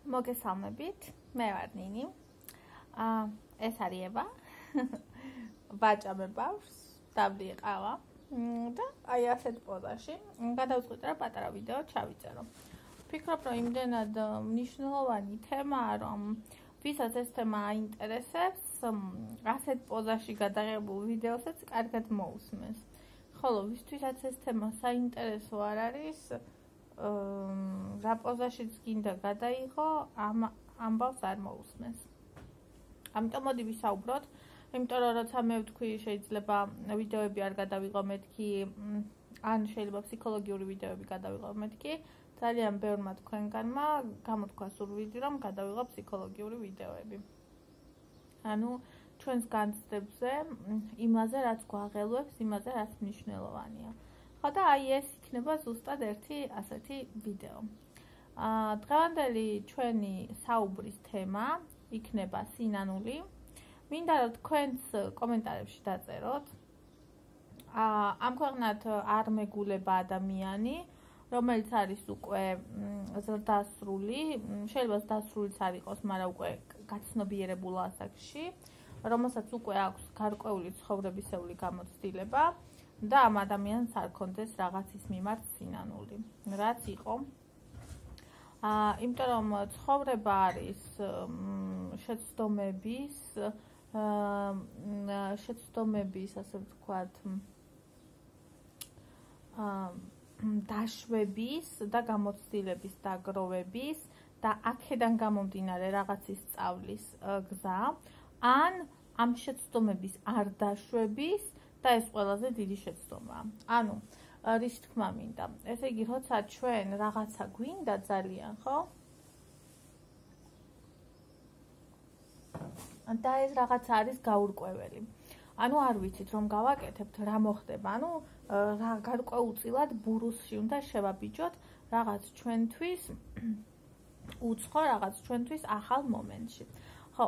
მოგესალმებით, მე ვარ ნინი. ეს არის ევა. ვაჭამე ბავშვს, დაბლი ყავა და აი ასეთ პოზაში გადავწყვიტე რა პატარა ვიდეო ჩავიწერო. ვფიქრობ, რომ იმდენად მნიშვნელოვანი თემაა, რომ ვისაც ეს თემა აინტერესებს, ასეთ პოზაში გადაღებულ ვიდეოსაც კარგად მოусმენს. ხოლო ვისთვისაც ეს თემა საინტერესო არ არის, რა პოზაშიც გინდა გადაიღო, ამ ამბავს არ მოусმენს. ამიტომ მოდი ვისაუბროთ, იმიტომ რომ როცა მე ვთქვი, შეიძლება ვიდეოები არ გადავიღო მეთქი, ან შეიძლება ფსიქოლოგიური ვიდეოები გადავიღო მეთქი, ძალიან ბევრმა თქვენგანმა გამოთქვა სურვილი, რომ გადავიღო ფსიქოლოგიური ვიდეოები. ანუ ჩვენს განცდებზე, იმაზე, რაც გვაღელვებს, იმაზე, რაც მნიშვნელოვანია. ხო და აი ეს იქნება ზუსტად ერთი ასეთი ვიდეო. დღევანდელი ჩვენი საუბრის თემა იქნება სინანული. მინდა რომ თქვენს კომენტარებში დაწეროთ. ამ ქვეყნად არ მეგულება ადამიანი, რომელიც არის უკვე ზრდასრული, შეიძლება ზრდასრულიც არ იყოს, მაგრამ უკვე გაცნობიერებულ ასაკში, რომელსაც უკვე აქვს გარკვეული ცხოვრებისეული გამოცდილება და ამ ადამიანს არ კონდეს რაღაცის მიმართ სინანული. რაც იყო? იმიტომ რომ ცხოვრება არის შეცდომების, ასე ვთქვათ, დაშვების და გამოცდილების დაგროვების და აქედან გამომდინარე რაღაცის სწავლის გზა, ან ამ შეცდომების არ დაშვების და ეს ყველაზე დიდი შეცდომაა. ანუ რის თქმა მინდა. ესე იგი, როცა ჩვენ რაღაცა გვინდა ძალიან, ხო? და ეს რაღაცა არის გაურკვეველი. ანუ არ ვიცით რომ გავაკეთებთ, რა მოხდება. ანუ რა გარკვეულწილად ბურუსში უნდა შევაბიჯოთ რაღაც ჩვენთვის უცხო, რაღაც ჩვენთვის ახალ მომენტში. ხო,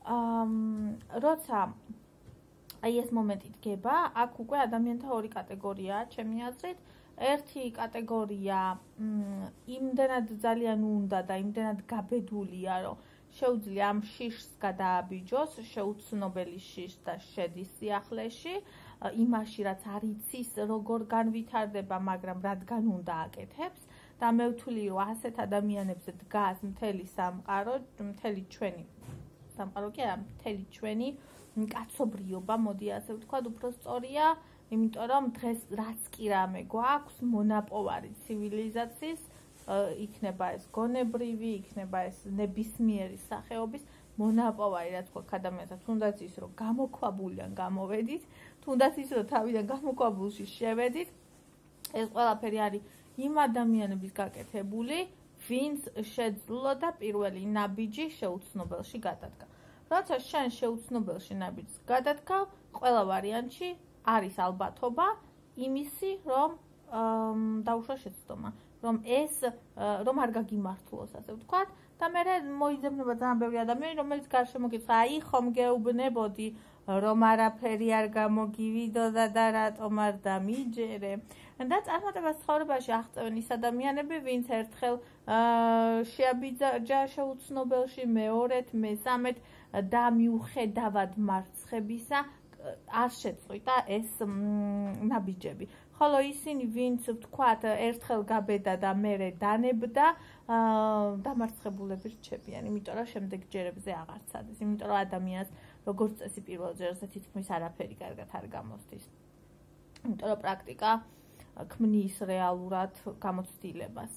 როცა აი ეს მომენტი დგება, აქ უკვე ადამიანთა ორი კატეგორიაა, ჩემი აზრით. ერთი კატეგორია იმდენად ძალიან უნდა და იმდენად გაბედულია, რომ შეუძლია ამ შიშს გადააბიჯოს, შეუცნობელი შიშს და შედის სიახლეში, იმაში რაც არ იცის, როგორ განვითარდება, მაგრამ რადგან უნდა აკეთებს და მე ვთვლი, რომ ასეთ ადამიანებზე დგას მთელი სამყარო, მთელი ჩვენი სამყარო კი არა, მთელი ჩვენი კაცობრიობა, მოდი ასე ვთქვათ, უფრო სწორია, იმიტომ რომ დღეს რაც კი რამე გვაქვს, მონაპოვარი ცივილიზაციის, იქნება ეს გონებრივი, იქნება ეს ნებისმიერი სახეობის მონაპოვარი, რაც გვაქვს ადამიანსაც, თუნდაც ის, რომ გამოქვაბულიდან გამოვედით, თუნდაც ის, რომ თავიდან გამოქვაბულში შევედით, ეს ყველაფერი არის იმ ადამიანების გაკეთებული, ვინც შეძლო და პირველი ნაბიჯი შეუცნობელში გადადგა. როცა შენ შეუცნობელში ნაბიჯს გადადგავ, ყველა ვარიანტში არის ალბათობა იმისი, რომ დაუშვა შეცდომა, რომ არ გაგიმართლოს, ასე ვთქვათ, და მე მოიძებნება ძალიან ბევრი ადამიანი, რომელიც გარშემო გითხრა, აი ხომ გეუბნებოდი, რომ არაფერი არ გამოგივიდოდა და რატომ არ დამიჯერე. და წარმატებას ცხოვრებაში აღწევენ ის ადამიანები, ვინც ერთხელ შეაბიჯა შეუცნობელში, მეორედ, მესამედ და მიუხედავად მარცხებისა არ შეწყვიტა ეს ნაბიჯები. ხოლო ისინი, ვინც ვთქვათ, ერთხელ გაბედა და მერე დანებდა, დამარცხებულები რჩებიან, იმიტომ რომ შემდეგ ჯერებზე აღარ ცადეს, იმიტომ რომ ადამიანს როგორც წესი პირველ ჯერზე თითქმის არაფერი კარგად არ გამოსდის. იმიტომ რომ პრაქტიკა ქმნის რეალურად გამოცდილებას.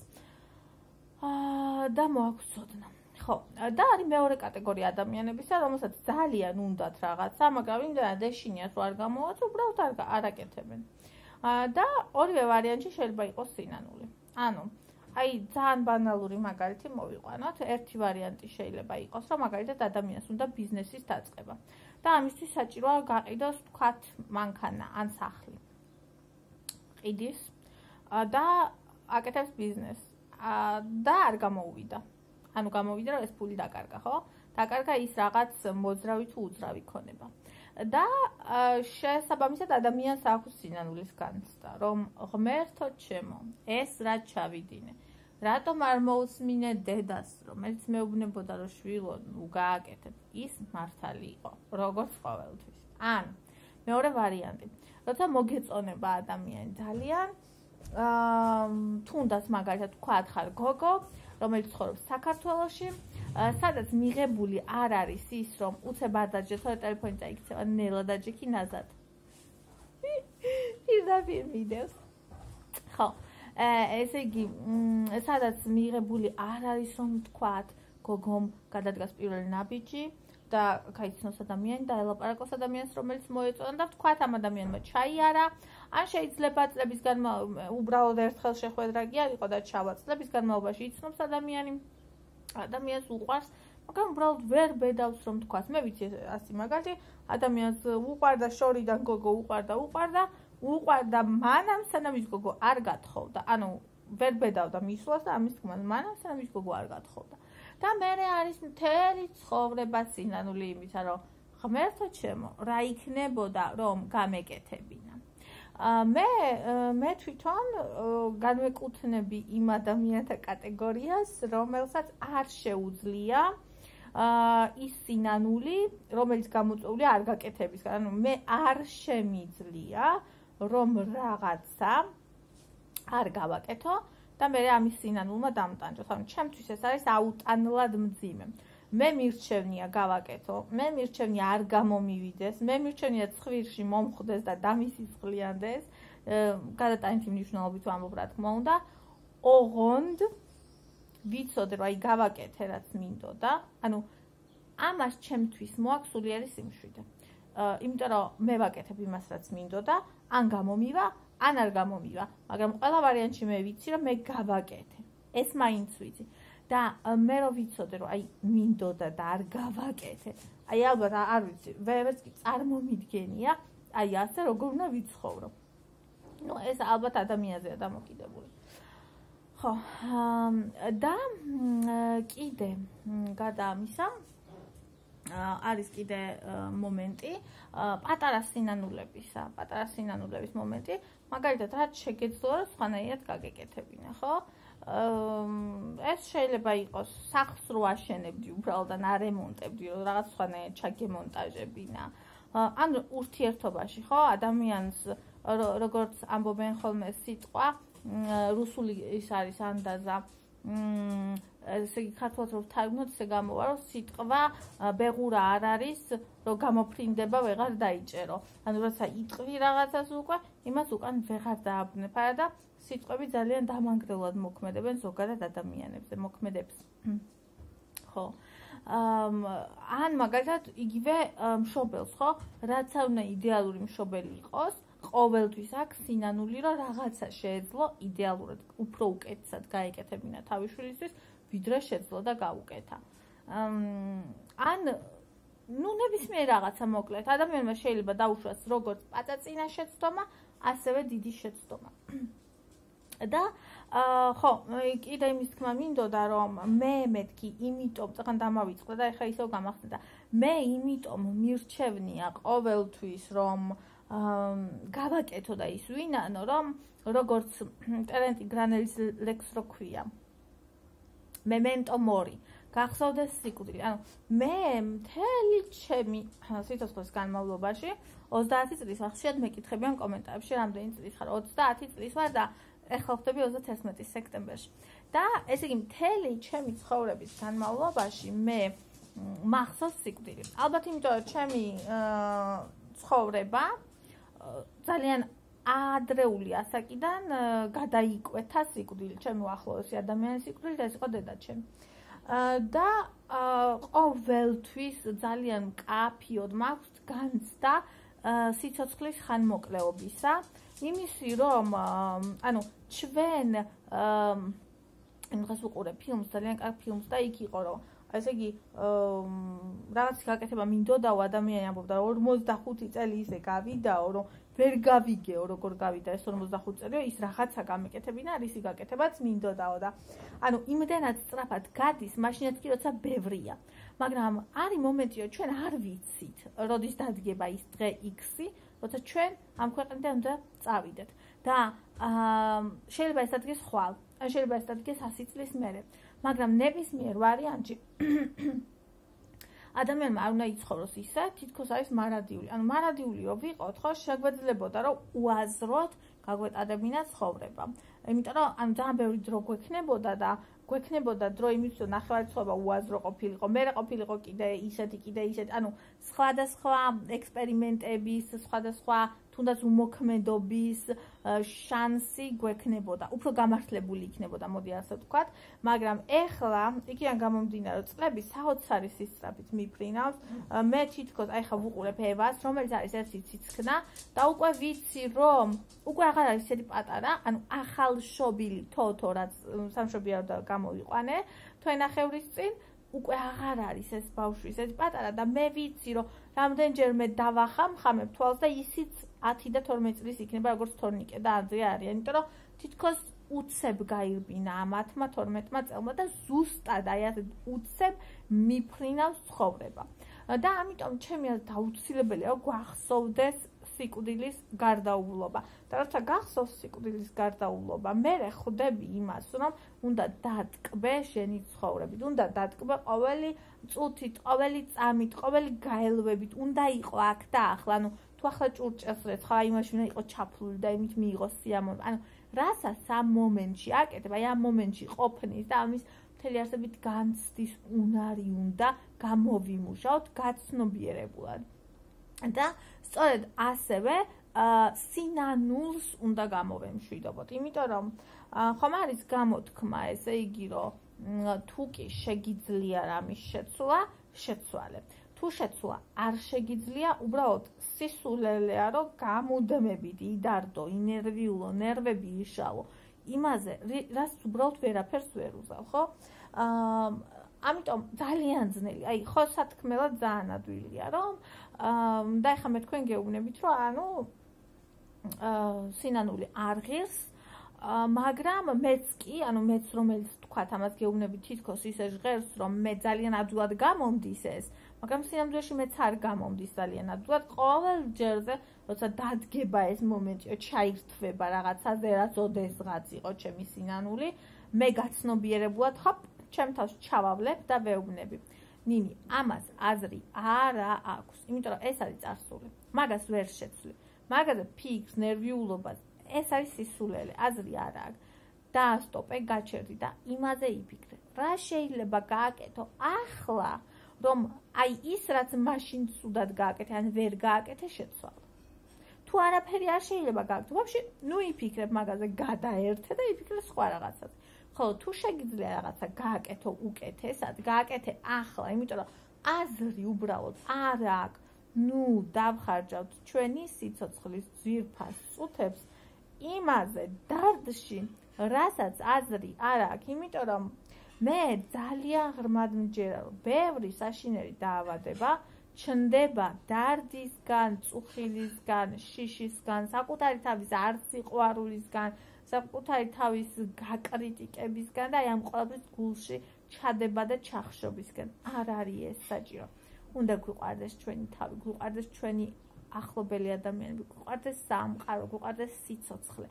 და მოაქვს ცოდნა. ხო, და არის მეორე კატეგორია ადამიანებისა, რომელსაც ძალიან უნდათ რაღაცა, მაგრამ იმდენად ეშინიათ, რომ არ გამოვაց, უბრალოდ არ აკეთებენ. და ორივე ვარიანტში შეიძლება იყოს სინანული. ანუ, აი ძალიან ბანალური მაგალითი მოვიყვანოთ. ერთი ვარიანტი შეიძლება იყოს, რომ მაგალითად ადამიანს უნდა ბიზნესის დაწყება. და ამისთვის საჭიროა გაყიდოს, თქვათ, მანქანა ან სახლი. ყიდის და აკეთებს ბიზნესს. და არ გამოუვიდა. ანუ გამოვიდა, რომ ეს ფული დაკარგა, ხო? დაკარგა ის რაღაც მოძრავი თუ უძრავი ქონება. და შესაბამისად ადამიანს აქვს სინანულის განცდა, რომ ღმერთო ჩემო, ეს რა ჩავიდინე. რატომ არ მოусმინე დედას, რომელიც მეუბნებოდა, რომ შვილო, ნუ გააკეთებ, ის მართალი იყო, როგორც ყოველთვის. ან მეორე ვარიანტი, როცა მოგეწონება ადამიანი ძალიან, თუნდაც მაგალითად თქვათ ხარ გოგო, რომელიც ცხოვრობს საქართველოში, სადაც მიღებული არ არის ის, რომ უცებ არ დაჯერ, თორე ტელეფონი წაიქცევა, ნელა დაჯექი ნაზად. პირდაპირ მიდევს. ხო, ესე იგი, სადაც მიღებული არ არის, რომ თქვათ, გოგომ გადადგას პირველი ნაბიჯი და გაიცნოს ადამიანი და ელაპარაკოს ადამიანს, რომელიც მოეწონა და თქვათ ამ ადამიანმა ჩაიარა, ან შეიძლება წლების განმავლობაში უბრალოდ ერთხელ შეხვედრა კი არ იყო და ჩავა წლების განმავლობაში იცნობს ადამიანს უყვარს, მაგრამ უბრალოდ ვერ ბედავს რომ თქვას. მე ვიცი ასი მაგალითი, ადამიანს უყვარდა შორიდან გოგო უყვარდა მანამ სანამ ის გოგო არ გათხოვდა. ანუ ვერ ბედავდა მისვლას და ამის თქმას მანამ სანამ ის გოგო არ გათხოვდა. და მე არის მთელი ცხოვრება სინანული იმისა, რომ ღმერთო ჩემო, რა იქნებოდა რომ გამეკეთებინა. მე თვითონ განვეკუთვნები იმ ადამიანთა კატეგორიას, რომელსაც არ შეუძლია ის სინანული, რომელიც გამოწვეულია არ გაკეთებისგან. ანუ მე არ შემიძლია რომ რაღაცა არ გავაკეთო და მე ამის სინანულმა დამტანჯოს. ანუ ჩემთვის ეს არის აუტანლად მძიმე. მე მირჩევნია გავაკეთო, მე მირჩევნია არ გამომივიდეს, მე მირჩევნია ცხვირში მომხვდეს და დამისისხლიანდეს, გადატანითი მნიშვნელობით ვამბობ რა თქმა უნდა, ოღონდ ვიცოდე რომ აი გავაკეთე რაც მინდოდა, ანუ ამას ჩემთვის მოაქვს სულიერი სიმშვიდე. იმიტომ რომ მე ვაკეთებ იმას რაც მინდოდა, ან გამომივა, ან არ გამომივა, მაგრამ ყველა ვარიანტში მე ვიცი რომ მე გავაკეთე. ეს მაინც ვიცი. და მე რო ვიცოდე რომ აი მინდოდა და არ გავაკეთე. აი ალბათ არ ვიცი, ვერც კი წარმომიდგენია, აი ასე როგორ უნდა ვიცხოვრო. ნუ ეს ალბათ ადამიანზეა დამოკიდებული. ხო, და კიდე გარდა ამისა არის კიდე მომენტი, პატარა სინანულების მომენტი, მაგალითად რაც შეგეძლო რომ სხვანაირად გაგეკეთებინა, ხო? ეს შეიძლება იყოს სახლს რო აშენებდი უბრალოდ ან არემონტებდი, რომ რაღაც სხვანაირად ჩაგემონტაჟებინა. ან ურთიერთობაში, ხო, ადამიანს როგორც ამბობენ ხოლმე სიტყვა, რუსული ის არის ანდაზა, ესე იგი ქართულად რო ვთარგმნოთ, ესე გამოვა რომ სიტყვა ბეღურა არ არის, რომ გამოფრინდება ვეღარ დაიჭერო. ანუ როცა იტყვი რაღაცას უკვე, იმას უკან ვეღარ დააბნეფარა და სიტყვები ძალიან დამანგრევლად მოქმედებენ ზოგადად ადამიანებზე, მოქმედებს. ხო. ან მაგალითად იგივე მშობელს, ხო? რაც არ უნდა იდეალური მშობელი იყოს, ყოველთვის აქვს სინანული, რომ რაღაცა შეეძლო იდეალურად, უფრო უკეთესად გაეკეთებინა თავის შვილისთვის, ვიდრე შეძლო და გაუკეთა. ან ნუ ნებისმიერ რაღაცა მოკლედ, ადამიანმა შეიძლება დაუშვას როგორც პაწაწინა შეცდომა, ასევე დიდი შეცდომა. და ხო, კიდე იმის თქმა მინდოდა, რომ მე მეთქი, იმიტომ, წახან დამავიწყდა და ეხლა ისევ გამახსენდა. მე იმიტომ მირჩევნია ყოველთვის, რომ გავაკეთო და ის ვინანო, რომ როგორც ტერენტი გრანელის ლექს რო ქვია. memento mori. გახსოვდეს სიკვდილი. ანუ მე მთელი ჩემი სიცოცხლის განმავლობაში 30 წლის ახშიად მეკითხებიან კომენტარებში, რამდენი წლის ხარ? 30 წლის ვარ და ეხლა ხდები 31 სექტემბერში. და ესე იგი მთელი ჩემი ცხოვრების განმავლობაში მე მახსოვს სიკვდილი. ალბათ იმიტომ რომ ჩემი ცხოვრება ძალიან ადრეული ასაკიდან გადაიკვეთა სიკვდილი, ჩემი უახლოესი ადამიანის სიკვდილი და ეს იყო დედაჩემი. და ყოველთვის ძალიან მკაფიოდ მაქვს განცდა სიცოცხლის ხანმოკლეობისა, იმისი რომ ანუ ჩვენ იმ დღეს ვუყურე ფილმს, ძალიან კარგ ფილმს და იქ იყო რომ ესე იგი რაღაც გაკეთება მინდოდაო, ადამიანი ამბობდა 45 წელი ისე გავიდაო, რომ ვერ გავიგეო როგორ გავიდა ეს 45 წელი, ის რაღაცა გამეკეთებინა, რისი გაკეთებაც მინდოდაო და ანუ იმდენად სწრაფად გადის, მაშინაც კი როცა ბევრია. მაგრამ არის მომენტი, რომ ჩვენ არ ვიცით, როდის დადგება ის დღე X-ი, როცა ჩვენ ამ ქვეყნიდან უნდა წავიდეთ. და შეიძლება ეს ადგეს ხვალ, ან შეიძლება ეს დადგეს 100 წლის მერე. მაგრამ ნებისმიერ ვარიანტში ადამიანმა არ უნდა იცხოვროს ისე, თითქოს არის მარადიული. ანუ მარადიული რო ვიყოთ, ხო, შეგვეძლებოდა რომ უაზროდ გაგვეტადებინა ცხოვრება. იმიტომ რომ ანუ ძალიან ბევრი დრო გვექნებოდა დრო იმის რომ ნახევარცხოვა უაზრო ყოფილიყო, მერე ყოფილიყო კიდე ისეთი, ანუ სხვადასხვა ექსპერიმენტების, სხვადასხვა თუნდაც უმოქმედობის შანსი გვექნებოდა, უფრო გამართლებული იქნებოდა, მოდი ასე ვთქვათ, მაგრამ ეხლა იქიდან გამომდინარე წლების საოცარი სისწრაფით მიფრინავს, მე თითქოს აი ხა ვუყურებ ევას, რომელიც არის ერთი ციცქნა და უკვე ვიცი რომ უკვე აღარ არის ისეთი პატარა, ანუ ახალშობილი თოთო რაც სამშობიარო და გამოვიყვანე თვენახევრის წინ უკვე აღარ არის ეს ბავშვი ესეთი პატარა და მე ვიცი რომ რამდენჯერმე დავახამხამებ თვალს და ისიც 10 და 12 წლის იქნება როგორც თორნიკე და ანდრე არის, იმიტომ რომ თითქოს უცებ გაირბინა ამათმა 12-მა წელმა და ზუსტად აი ასე უცებ მიფრინავს ცხოვრება. და ამიტომ ჩემი აზრით აუცილებელია გვახსოვდეს სიკვდილის გარდაუვლობა. და როცა გახსოვს სიკვდილის გარდაუვლობა, მე ხვდები იმას, რომ უნდა დატკბე შენი ცხოვრებით, უნდა დატკბე ყოველი წუთით, ყოველი წამით, ყოველი გაელვებით, უნდა იყო აქ და ახლა, ანუ თუ ახლა ჭურჭელს რეცხა, იმაში უნდა იყო ჩაფლული და იმით მიიღო სიამოვნება. ანუ რასაც ამ მომენტში აკეთებ, აი ამ მომენტში ყოფნის და ამის მთელი არსებით განცდის უნარი უნდა გამოვიმუშაოთ გაცნობიერებულად. და სწორედ ასევე სინანულს უნდა გამოვემშვიდობოთ, იმიტომ რომ ხომ არის გამოთქმა, ესე იგი რომ თუ კი შეგიძლია რამის შეცვლა, შეცვალე. თუ შეცვლა არ შეგიძლია, უბრალოდ სისულელეა რომ გამუდმებით იდარდო, ინერვიულო, ნერვები იშალო. იმაზე, რაც უბრალოდ ვერაფერს ვერ უზავ, ხო? ამიტომ ძალიან ძნელი, აი ხო სათქმელად ძალიან ადვილია, რომ და ეხლა მე თქვენ გეუბნებით, რომ ანუ სინანული არ ღირს, მაგრამ მეც კი, ანუ მეც რომელიც თქვათ ამას გეუბნებით თითქოს ისე ჟღერს, რომ მე ძალიან ადვილად გამომდის ეს, მაგრამ სინამდვილეში მეც არ გამომდის ძალიან ადვილად, ყოველ ჯერზე, როცა დადგება ეს მომენტი, ჩაირთვება რაღაცაზე, რაც ოდესღაც იყო ჩემი სინანული, მე გაცნობიერებულად ხապ ჩემ თავს ჩავავლებ და ვეუბნები. ნინი, ამას აზრი არა აქვს, იმიტომ რომ ეს არის წარსული. მაგას ვერ შეცვლი. მაგაზე ფიქრს, ნერვიულობას, ეს არის სისულელე, აზრი არა აქვს. დაასტოპე, გაჩერდი და იმაზე იფიქრე. რა შეიძლება გააკეთო ახლა, რომ აი ის რაც მაშინ ცუდად გააკეთე, ან ვერ გააკეთე, შეცვალო. თუ არაფერი არ შეიძლება გააკეთო, ვაფშე, ნუ იფიქრებ მაგაზე, გადაერთე და იფიქრე სხვა რაღაცას. ხოლო თუ შეგიძლია რაღაცა გააკეთო უკეთესად, გააკეთე ახლა, იმიტომ რომ აზრი უბრალოდ არ აქვს. ნუ დავხარჯავთ ჩვენი სიცოცხლის ძვირფას წუთებს იმაზე დარდში, რასაც აზრი არ აქვს, იმიტომ რომ მე ძალიან ღრმად მჯერა, რომ ბევრი საშინელი დაავადება ჩნდება დარდისგან, წუხილისგან, შიშისგან, საკუთარი თავის არსიყვარულისგან, საკუთარი თავის გაკრიტიკებისგან და აი ამ ყველაფრის გულში ჩადება და ჩახშობისგან. არ არის ეს საჭირო. უნდა გვიყვარდეს ჩვენი თავი, გვიყვარდეს ჩვენი ახლობელი ადამიანები, გვიყვარდეს სამყარო, გვიყვარდეს სიცოცხლე.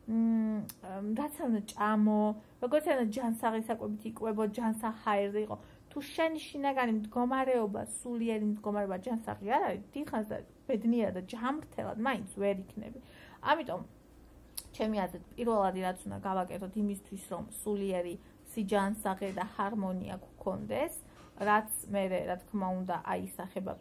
რაც არ უნდა ჭამო, როგორც არ უნდა ჯანსაღი საკვებით იკვებო, ჯანსაღი იყო. თუ შენი შინაგანი მდგომარეობა, სულიერი მდგომარეობა ჯანსაღი არ არის, დიხანს და ბედნიერად და ჯამრთელად მაინც ვერ იქნები. ამიტომ ჩემი აზრით, პირველადი რაც უნდა გავაკეთოთ იმისთვის, რომ სულიერი სიჯანსაღე და ჰარმონია გქონდეს, რაც მე რა თქმა უნდა აისახება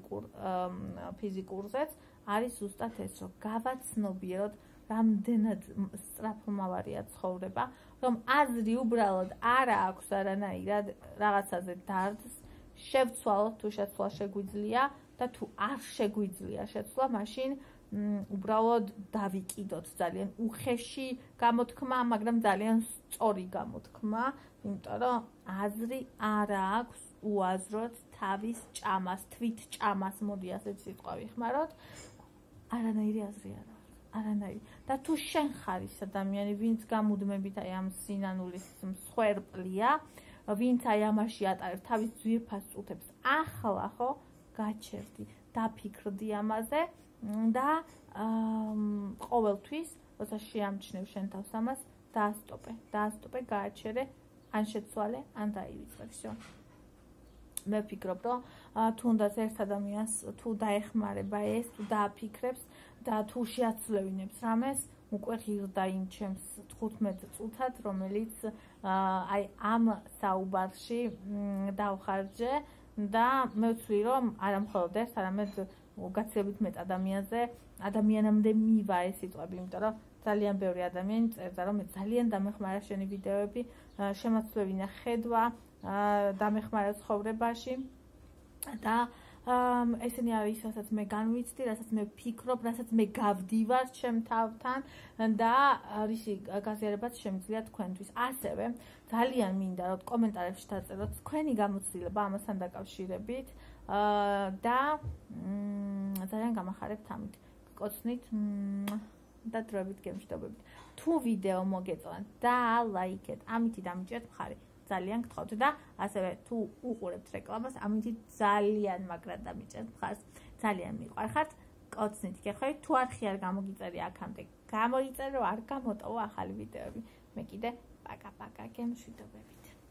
ფიზიკურზეც, არის ზუსტად ეს, რომ გავაცნობიეროთ რამდენად სწრაფმავარია ცხოვრება, რომ აზრი უბრალოდ არა აქვს არანაირად რაღაცაზე დარდს, შევცვალოთ თუ შეცვლა შეგვიძლია და თუ არ შეგვიძლია შეცვლა, მაშინ უბრალოდ დავიკიდოთ ძალიან უხეში გამოთქმა, მაგრამ ძალიან სწორი გამოთქმა, იმიტომ რომ აზრი არა აქვს უაზროდ თავის ჭამას, თვით ჭამას, მოდი ასეთ სიტყვა ვიხმაროთ, არანაირი აზრი არა აქვს, არანაირი. და თუ შენ ხარ ის ადამიანი, ვინც გამუდმებით აი ამ სინანულის მსხვერპლია, ვინც აი ამაში ატარებს თავის ძვირფას წუთებს, ახლა ხო გაჩერდი, დაფიქრდი ამაზე და ყოველთვის, როცა შეამჩნევ შენ თავს ამას, დაასტოპე, გააჩერე, ან შეცვალე, ან დაივიწყე, всё. მე ვფიქრობ, რომ თუნდაც ერთ ადამიანს თუ დაეხმარება ეს, თუ დააფიქრებს და თუ შეაცვლევინებს რამეს, უკვე ღირდა იმ ჩემს 15 წუთად, რომელიც აი ამ საუბარში დავხარჯე და მე ვთვლი, რომ არა მხოლოდ ეს, არამედ გაცილებით მეტ ადამიანამდე მივა ეს სიტყვები, იმიტომ რომ ძალიან ბევრი ადამიანი წერდა, რომ მე ძალიან დამეხმარა შენი ვიდეოები, შემაცვლევინა ხედვა, დამეხმარა ცხოვრებაში და ესენი არის, რასაც მე განვიცდი, რასაც მე ვფიქრობ, რასაც მე გავდივარ ჩემ თავთან და რისი გაზიარებაც შემიძლია თქვენთვის. ასევე ძალიან მინდა რომ კომენტარებში დაწეროთ თქვენი გამოცდილება ამასთან დაკავშირებით და ძალიან გამახარებთ ამით. გკოცნით და დროებით გემშვიდობებით. თუ ვიდეო მოგეწონათ და ლაიქეთ, ამითი დამიჭერთ მხარი. ძალიან გთხოვთ და ასევე თუ უყურებთ რეკლამას, ამითი ძალიან მაგრად დამიჭერთ მხარს. ძალიან მიყვარხართ. კოცნით გეხვევით, თუ არხი არ გამოგიწერია აქამდე, გამოიწერე, რომ არ გამოტოვო ახალი ვიდეოები. მე კიდე პაკა გემშვიდობებით.